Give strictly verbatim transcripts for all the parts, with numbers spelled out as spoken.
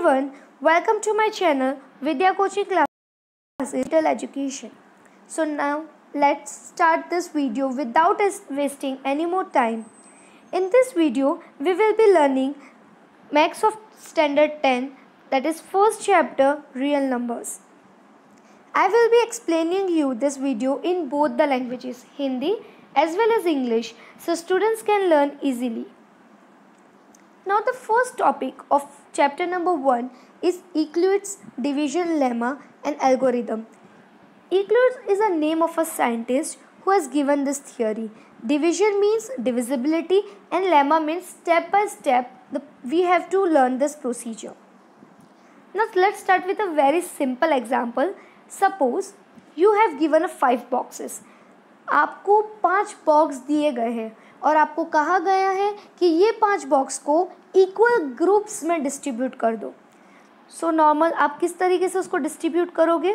everyone, welcome to my channel Vidya Coaching Classes Digital Education. So now let's start this video without us wasting any more time. In this video we will be learning Maths of Standard ten, that is first chapter, real numbers. I will be explaining you this video in both the languages, Hindi as well as English, so students can learn easily. Now the first topic of chapter number one is Euclid's division lemma and algorithm. Euclid is a name of a scientist who has given this theory. Division means divisibility and lemma means step by step the, we have to learn this procedure. Now let's start with a very simple example. Suppose you have given a five boxes. आपको पांच box दिए गए हैं और आपको कहा गया है कि ये पांच बॉक्स को इक्वल ग्रुप्स में डिस्ट्रीब्यूट कर दो. सो so, नॉर्मल आप किस तरीके से उसको डिस्ट्रीब्यूट करोगे?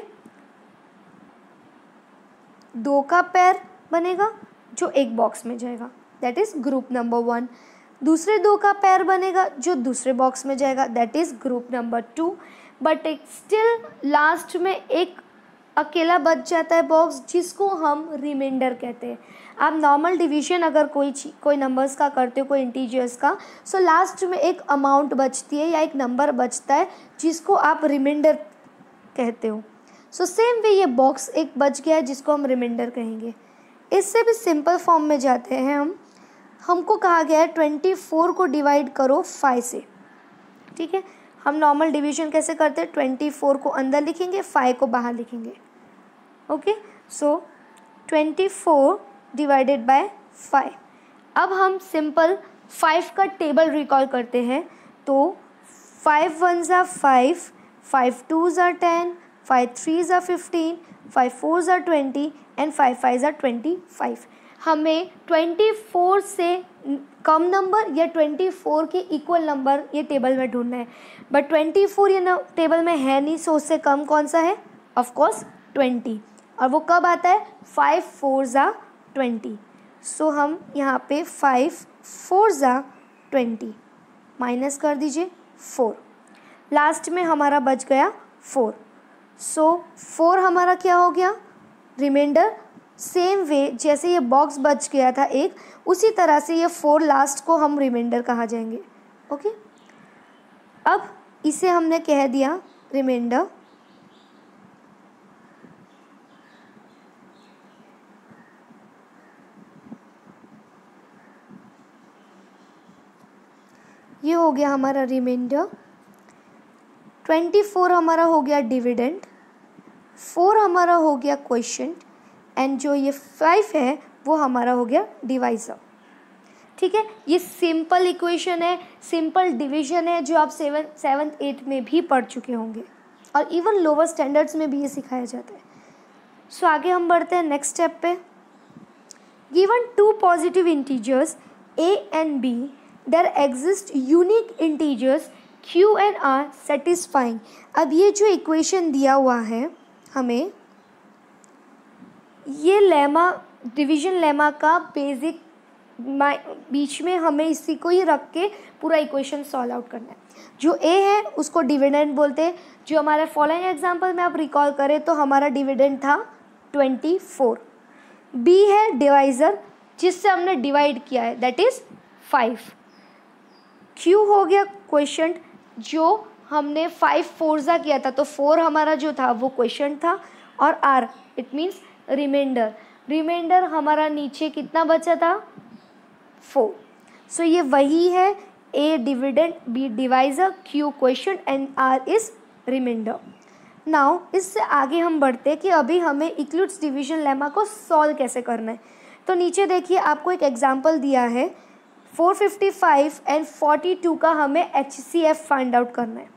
दो का पेयर बनेगा जो एक बॉक्स में जाएगा, that is group number one. दूसरे दो का पेयर बनेगा जो दूसरे बॉक्स में जाएगा, that is group number two. But एक स्टिल लास्ट में एक अकेला बच जाता है बॉक्स जिसको हम रिमाइंडर कहते हैं. आप नॉर्मल डिवीजन अगर कोई कोई नंबर्स का करते हो, कोई इंटीजर्स का, सो so लास्ट में एक अमाउंट बचती है या एक नंबर बचता है जिसको आप रिमाइंडर कहते हो. सो सेम वे ये बॉक्स एक बच गया है जिसको हम रिमाइंडर कहेंगे. इससे भी सिंपल फॉर्म में जाते हैं हम. हमको कहा गया है ट्वेंटी फोर को डिवाइड करो फाइव से. ठीक है, हम नॉर्मल डिवीजन कैसे करते हैं? ट्वेंटी फोर को अंदर लिखेंगे, फाइव को बाहर लिखेंगे. Okay, so twenty four divided by five. अब हम सिंपल फाइव का टेबल रिकॉल करते हैं. तो फाइव वन ज़ा फाइव, फाइव टू ज़ा टेन, फाइव थ्री ज़ा फिफ्टीन, फाइव फोर ज़ा ट्वेंटी एंड फाइव फाइव ज़ा ट्वेंटी फाइव. हमें ट्वेंटी फोर से कम नंबर या ट्वेंटी फोर के इक्वल नंबर ये टेबल में ढूंढना है. बट ट्वेंटी फोर ये न टेबल में है नहीं, सो उससे कम कौन सा है? Of course twenty. और वो कब आता है? फाइव फोर ज़ा ट्वेंटी. सो हम यहाँ पे फाइव फोर ज़ा ट्वेंटी माइनस कर दीजिए फोर. लास्ट में हमारा बच गया फोर. सो फोर हमारा क्या हो गया? रिमाइंडर. सेम वे जैसे ये बॉक्स बच गया था एक, उसी तरह से ये फोर लास्ट को हम रिमाइंडर कहा जाएंगे. ओके, अब इसे हमने कह दिया रिमाइंडर. ये हो गया हमारा रिमाइंडर. ट्वेंटी फोर हमारा हो गया डिविडेंड, फोर हमारा हो गया क्वोशिएंट एंड जो ये फाइव है वो हमारा हो गया डिवाइज़र. ठीक है, ये सिंपल इक्वेशन है, सिंपल डिवीजन है जो आप सेवन सेवन्थ एट्थ में भी पढ़ चुके होंगे और इवन लोअर स्टैंडर्ड्स में भी ये सिखाया जाता है. सो so, आगे हम बढ़ते हैं नेक्स्ट स्टेप पे. Given two positive integers a and b, there exist unique integers q and r satisfying. अब ये जो इक्वेशन दिया हुआ है हमें, ये लेमा डिवीजन लेमा का बेसिक बीच में हमें इसी को ही रख के पूरा इक्वेशन सॉल्व आउट करना है. जो a है उसको डिविडेंड बोलते हैं. जो हमारे फॉलोइंग एग्जांपल में आप रिकॉल करें तो हमारा डिविडेंड था ट्वेंटी फोर. b है डिवाइज़र जिससे हमने डिवाइड किया है, दैट इज़ फाइव. q हो गया क्वोशिएंट जो हमने फाइव फोर ज़ा किया था, तो फोर हमारा जो था वो क्वोशिएंट था. और r it means remainder. Remainder हमारा नीचे कितना बचा था? फोर. सो ये वही है, a dividend, b divisor, q quotient and r is remainder. Now इससे आगे हम बढ़ते हैं कि अभी हमें यूक्लिड्स डिवीजन लेमा को सॉल्व कैसे करना है. तो नीचे देखिए आपको एक एग्जांपल दिया है. Four fifty five and forty two का हमें H C F find out करना है.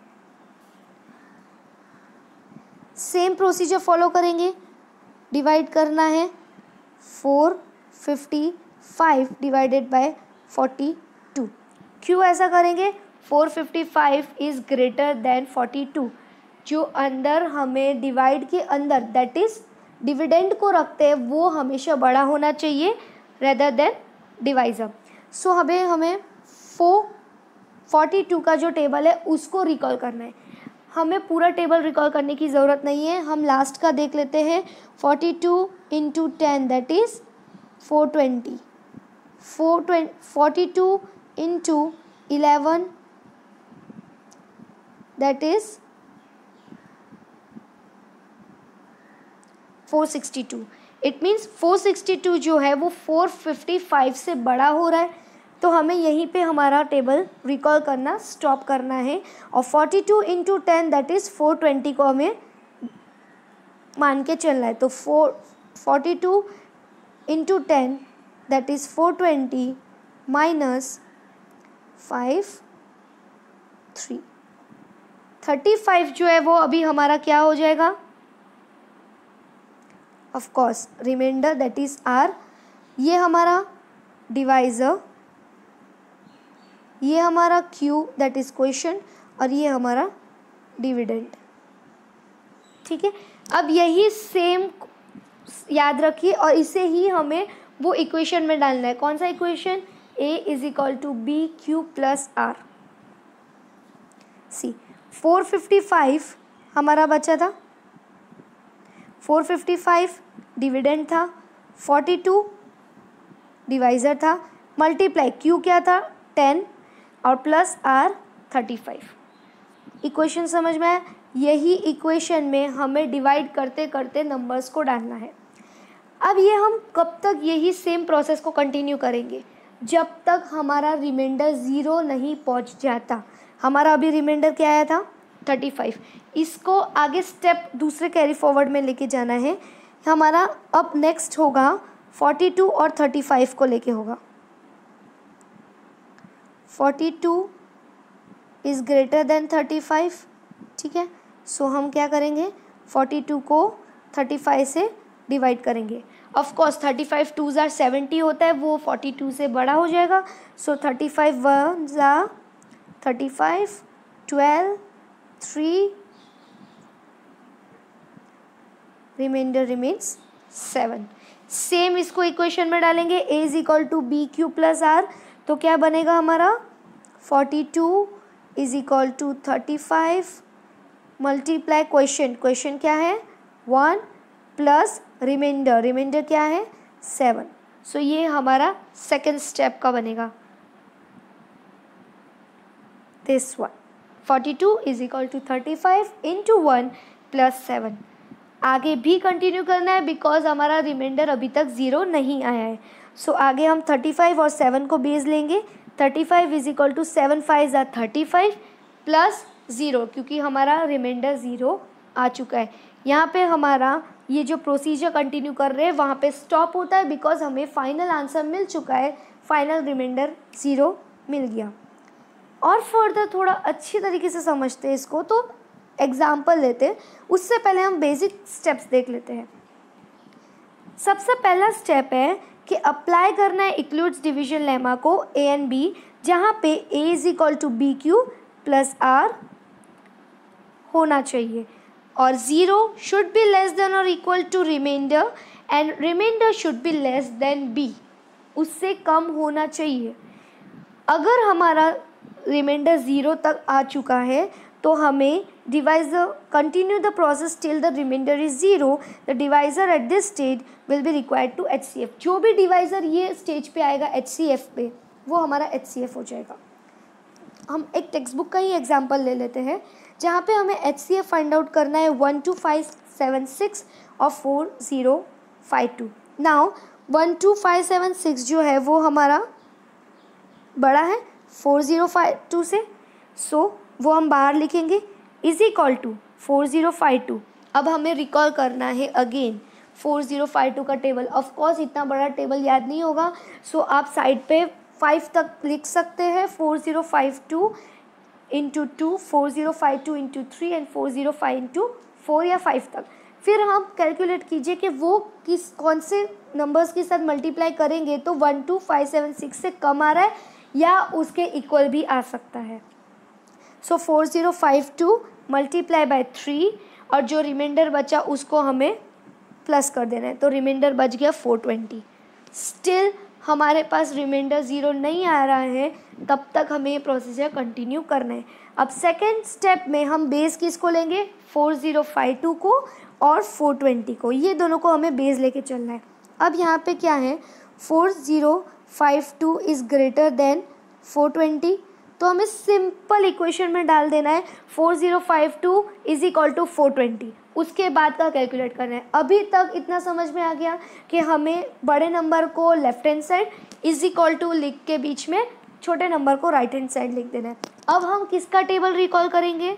सेम प्रोसीजर फॉलो करेंगे. डिवाइड करना है four fifty five divided by forty two. क्यों ऐसा करेंगे? Four fifty five is greater than forty two. जो अंदर हमें डिवाइड के अंदर दैट इज़ डिविडेंड को रखते हैं वो हमेशा बड़ा होना चाहिए रेदर देन डिवाइज़र. सो हमें हमें फोर फोर्टी टू का जो टेबल है उसको रिकॉल करना है. हमें पूरा टेबल रिकॉल करने की ज़रूरत नहीं है, हम लास्ट का देख लेते हैं। Forty two into ten that is four twenty, four twenty forty two into eleven that is four sixty two. It means four sixty two जो है वो फोर फिफ्टी फाइव से बड़ा हो रहा है, तो हमें यहीं पे हमारा टेबल रिकॉल करना स्टॉप करना है। और forty two into ten that is four twenty को हमें मान के चलना है। तो four forty two into ten that is four twenty minus five three, thirty five जो है वो अभी हमारा क्या हो जाएगा, of course remainder that is r. ये हमारा डिवाइज़र, ये हमारा क्यू दैट इज़ क्वेश्चन, और ये हमारा डिविडेंड। ठीक है, अब यही सेम याद रखिए और इसे ही हमें वो इक्वेशन में डालना है। कौन सा equation, a is equal to b q plus r. See four fifty five हमारा बचा था, फोर फिफ्टी फाइव डिविडेंड था, फोर्टी टू डिवाइज़र था, मल्टीप्लाई क्यू क्या था टेन और plus r thirty five. Equation समझ में आया। यही इक्वेशन में हमें डिवाइड करते करते नंबर्स को डालना है। अब ये हम कब तक यही सेम प्रोसेस को कंटिन्यू करेंगे, जब तक हमारा रिमाइंडर ज़ीरो नहीं पहुंच जाता। हमारा अभी रिमाइंडर क्या आया था थर्टी फाइव, इसको आगे स्टेप दूसरे कैरी फॉरवर्ड में लेके जाना है। हमारा अब नेक्स्ट होगा फोर्टी टू और थर्टी फाइव को लेके होगा। Forty two is greater than thirty five, ठीक है। सो so, हम क्या करेंगे, फोर्टी टू को थर्टी फाइव से डिवाइड करेंगे। Of course thirty five two ज़ार सेवेंटी होता है, वो फोर्टी टू से बड़ा हो जाएगा। सो थर्टी फाइव वन ज़ा thirty five, twelve, three, remainder remains seven. Same इसको इक्वेशन में डालेंगे, a is equal to b q plus r. तो क्या बनेगा हमारा, forty two is equal to thirty five multiply question, question क्या है वन प्लस रिमाइंडर, रिमाइंडर क्या है सेवन। सो ये हमारा सेकेंड स्टेप का बनेगा, this one. Forty two is equal to thirty five into one plus seven. आगे भी कंटिन्यू करना है बिकॉज हमारा रिमाइंडर अभी तक ज़ीरो नहीं आया है। सो so, आगे हम थर्टी फाइव और सेवन को बेस लेंगे। Thirty five is equal to seven five ज़ा थर्टी फाइव प्लस ज़ीरो, क्योंकि हमारा रिमाइंडर ज़ीरो आ चुका है। यहाँ पे हमारा ये जो प्रोसीजर कंटिन्यू कर रहे हैं वहाँ पे स्टॉप होता है बिकॉज हमें फाइनल आंसर मिल चुका है, फाइनल रिमाइंडर ज़ीरो मिल गया। और फर्दर थोड़ा अच्छी तरीके से समझते हैं इसको, तो एग्जाम्पल लेते हैं। उससे पहले हम बेसिक स्टेप्स देख लेते हैं। सबसे पहला स्टेप है कि अप्लाई करना है यूक्लिड्स डिवीजन लेमा को ए एंड बी, जहाँ पे a is equal to b q plus r होना चाहिए और zero should be less than और equal to remainder and remainder should be less than b, उससे कम होना चाहिए। अगर हमारा रिमाइंडर ज़ीरो तक आ चुका है तो हमें divisor continue the process till the remainder is zero. The divisor at this stage will be required to H C F. जो भी डिवाइज़र ये स्टेज पे आएगा एच सी एफ पे, वो हमारा एच सी एफ हो जाएगा। हम एक टेक्स्ट बुक का ही एग्जांपल ले लेते हैं जहाँ पे हमें H C F find out करना है one two five seven six और four zero five two. Now one two five seven six जो है वो हमारा बड़ा है फोर ज़ीरो फाइव टू से, सो so, वो हम बाहर लिखेंगे is equal to four zero five two. अब हमें रिकॉल करना है again four zero five two का टेबल। ऑफ कोर्स इतना बड़ा टेबल याद नहीं होगा, सो so, आप साइड पे फाइव तक लिख सकते हैं, four zero five two into two, four zero five two into three and four zero five into four या फाइव तक। फिर हम कैलकुलेट कीजिए कि वो किस कौन से नंबर्स के साथ मल्टीप्लाई करेंगे तो one two five seven six से कम आ रहा है या उसके इक्वल भी आ सकता है। So four zero five two multiply by three और जो रिमाइंडर बचा उसको हमें प्लस कर देना है, तो रिमाइंडर बच गया फोर ट्वेंटी। स्टिल हमारे पास रिमाइंडर ज़ीरो नहीं आ रहा है तब तक हमें ये प्रोसीजर कंटिन्यू करना है। अब सेकेंड स्टेप में हम बेस किसको लेंगे, फोर ज़ीरो फाइव टू को और फोर ट्वेंटी को, ये दोनों को हमें बेस लेके चलना है। अब यहाँ पे क्या है, four zero five two is greater than four twenty, तो हमें सिंपल इक्वेशन में डाल देना है four zero five two is equal to four twenty, उसके बाद का कैलकुलेट करना है। अभी तक इतना समझ में आ गया कि हमें बड़े नंबर को left hand side is equal to लिख के बीच में छोटे नंबर को राइट हैंड साइड लिख देना है। अब हम किसका टेबल रिकॉल करेंगे,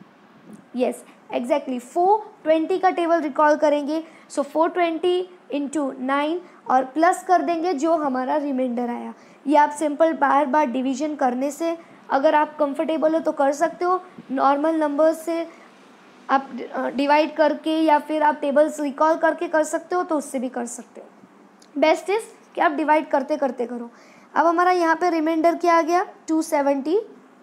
यस एग्जैक्टली फोर ट्वेंटी का टेबल रिकॉल करेंगे। So four twenty into nine और प्लस कर देंगे जो हमारा रिमाइंडर आया। ये आप सिंपल बार बार डिवीजन करने से, अगर आप कंफर्टेबल हो तो कर सकते हो, नॉर्मल नंबर्स से आप डिवाइड करके या फिर आप टेबल्स रिकॉल करके कर सकते हो तो उससे भी कर सकते हो। बेस्ट इज़ कि आप डिवाइड करते करते करो। अब हमारा यहाँ पे रिमाइंडर क्या आ गया, two seventy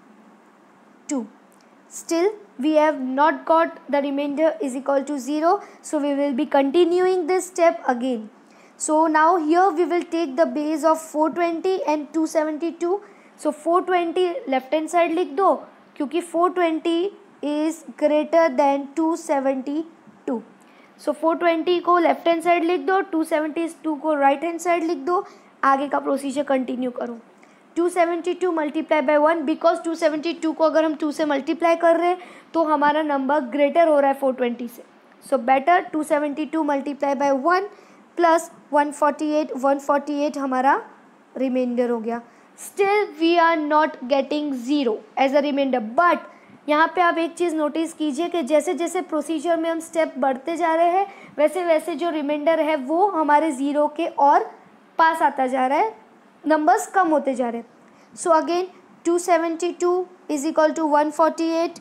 two. Still we have not got the remainder is equal to zero, so we will be continuing this step again. So now here we will take the base of four twenty and two seventy-two. So four twenty left hand side लिख दो क्योंकि four twenty is greater than two seventy-two. So four twenty को left hand side लिख दो, two seventy-two को right hand side लिख दो, आगे का प्रोसीजर कंटिन्यू करो। Two seventy two multiply by one, because two seventy two को अगर हम टू से मल्टीप्लाई कर रहे हैं तो हमारा नंबर ग्रेटर हो रहा है फोर ट्वेंटी से। So better two seventy two multiply by one plus one forty eight, one forty eight हमारा रिमाइंडर हो गया। Still we are not getting zero as a remainder, but यहाँ पे आप एक चीज़ नोटिस कीजिए कि जैसे जैसे प्रोसीजर में हम स्टेप बढ़ते जा रहे हैं वैसे वैसे जो रिमाइंडर है वो हमारे ज़ीरो के और पास आता जा रहा है, नंबर्स कम होते जा रहे हैं। So again two seventy two is equal to one forty eight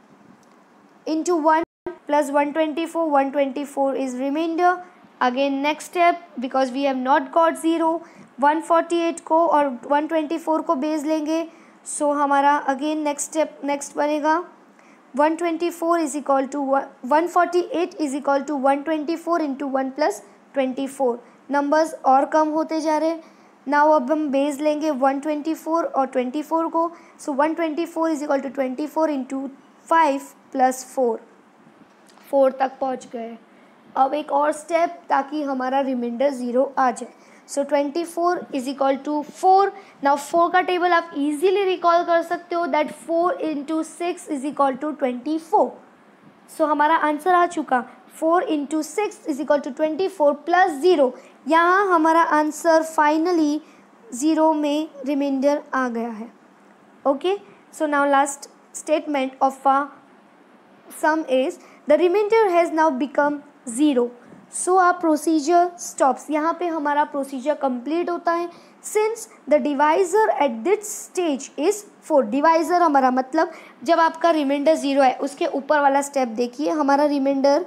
into one plus one twenty four, one twenty four is remainder. Again next step, because we have not got zero, one forty eight को और one twenty four को base लेंगे। So so, हमारा again next step next बनेगा one twenty four is equal to one forty eight is equal to one twenty four into one plus twenty four, numbers और कम होते जा रहे हैं। नाउ अब हम बेस लेंगे वन ट्वेंटी फोर और ट्वेंटी फोर को। So one twenty four is equal to twenty four into five plus four, four तक पहुंच गए। अब एक और स्टेप ताकि हमारा रिमाइंडर ज़ीरो आ जाए। So twenty four is equal to four. Now four का टेबल आप इजीली रिकॉल कर सकते हो, that four into six is equal to twenty four. So हमारा आंसर आ चुका, four into six is equal to twenty four plus zero. यहाँ हमारा आंसर फाइनली ज़ीरो में रिमाइंडर आ गया है। Okay, so now last statement of a sum is the reminder has now become zero, so a procedure stops. यहाँ पे हमारा procedure complete होता है since the divisor at this stage is four. Divisor हमारा मतलब जब आपका रिमाइंडर ज़ीरो है उसके ऊपर वाला स्टेप देखिए, हमारा रिमाइंडर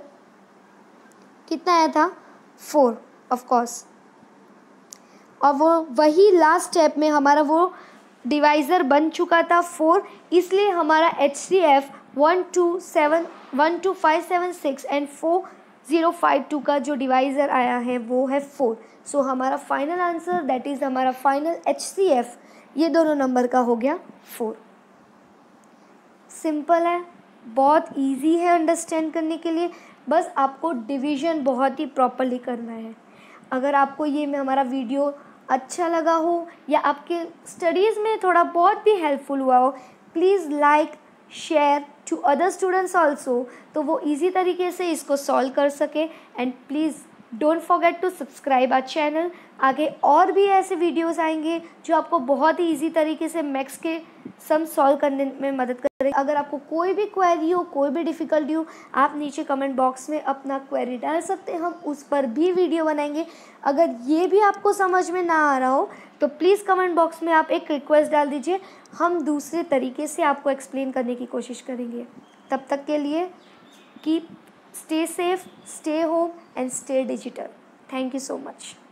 कितना आया था, फोर ऑफ कोर्स, और वो वही लास्ट स्टेप में हमारा वो डिवाइज़र बन चुका था फोर, इसलिए हमारा H C F one two seven one two five seven six and four zero five two का जो डिवाइज़र आया है वो है फोर। सो so, हमारा फाइनल आंसर दैट इज़ हमारा फाइनल एच सी एफ ये दोनों नंबर का हो गया फोर। सिंपल है, बहुत इजी है अंडरस्टैंड करने के लिए, बस आपको डिवीज़न बहुत ही प्रॉपरली करना है। अगर आपको ये में हमारा वीडियो अच्छा लगा हो या आपके स्टडीज़ में थोड़ा बहुत भी हेल्पफुल हुआ हो, please like share to other students also, तो वो इजी तरीके से इसको सॉल्व कर सके। And please don't forget to subscribe our channel. आगे और भी ऐसे वीडियोस आएंगे जो आपको बहुत ही इजी तरीके से मैथ्स के सम सॉल्व करने में मदद करेंगे। अगर आपको कोई भी क्वेरी हो, कोई भी डिफ़िकल्टी हो, आप नीचे कमेंट बॉक्स में अपना क्वेरी डाल सकते हैं, हम उस पर भी वीडियो बनाएंगे। अगर ये भी आपको समझ में ना आ रहा हो तो प्लीज़ कमेंट बॉक्स में आप एक रिक्वेस्ट डाल दीजिए, हम दूसरे तरीके से आपको एक्सप्लेन करने की कोशिश करेंगे। तब तक के लिए keep stay safe, stay home and stay digital. Thank you so much.